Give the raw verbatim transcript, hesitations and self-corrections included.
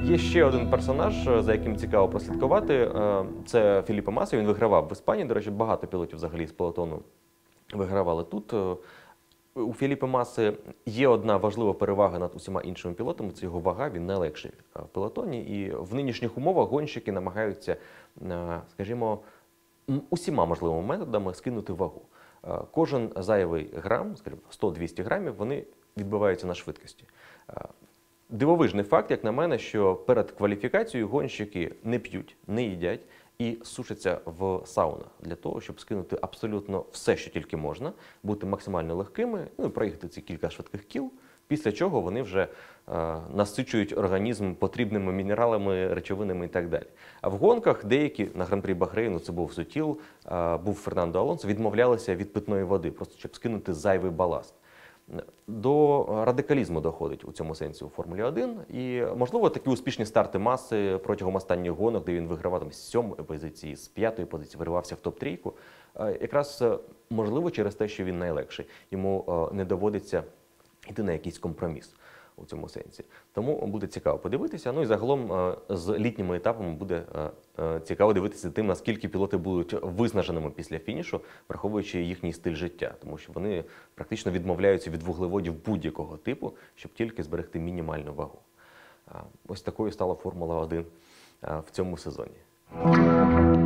Є ще один персонаж, за яким цікаво прослідкувати. Це Феліпе Маса. Він вигравав в Іспанії. До речі, багато пілотів взагалі з пелотону вигравали тут. У Феліпе Маси є одна важлива перевага над усіма іншими пілотами – це його вага, він найлегший в пелотоні. І в нинішніх умовах гонщики намагаються, скажімо, усіма можливими методами скинути вагу. Кожен зайвий грам, скажімо, сто-двісті грамів, вони відбиваються на швидкості. Дивовижний факт, як на мене, що перед кваліфікацією гонщики не п'ють, не їдять і сушаться в саунах для того, щоб скинути абсолютно все, що тільки можна, бути максимально легкими, ну і проїхати ці кілька швидких кіл, після чого вони вже е, насичують організм потрібними мінералами, речовинами і так далі. А в гонках деякі, на Гран-прі Бахрейну, це був Сутіл, е, був Фернандо Алонсо, відмовлялися від питної води, просто щоб скинути зайвий баласт. До радикалізму доходить у цьому сенсі у Формулі один. І, можливо, такі успішні старти Маси протягом останніх гонок, де він вигравав там, з сьомої позиції, з п'ятої позиції, виривався в топ-трійку, якраз можливо через те, що він найлегший. Йому не доводиться йти на якийсь компроміс у цьому сенсі. Тому буде цікаво подивитися. Ну і загалом з літніми етапами буде цікаво дивитися тим, наскільки пілоти будуть виснаженими після фінішу, враховуючи їхній стиль життя. Тому що вони практично відмовляються від вуглеводів будь-якого типу, щоб тільки зберегти мінімальну вагу. Ось такою стала Формула один в цьому сезоні.